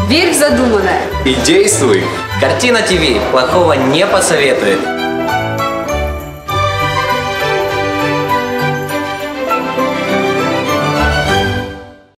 Верь в задуманное. И действуй. Картина ТВ плохого не посоветует.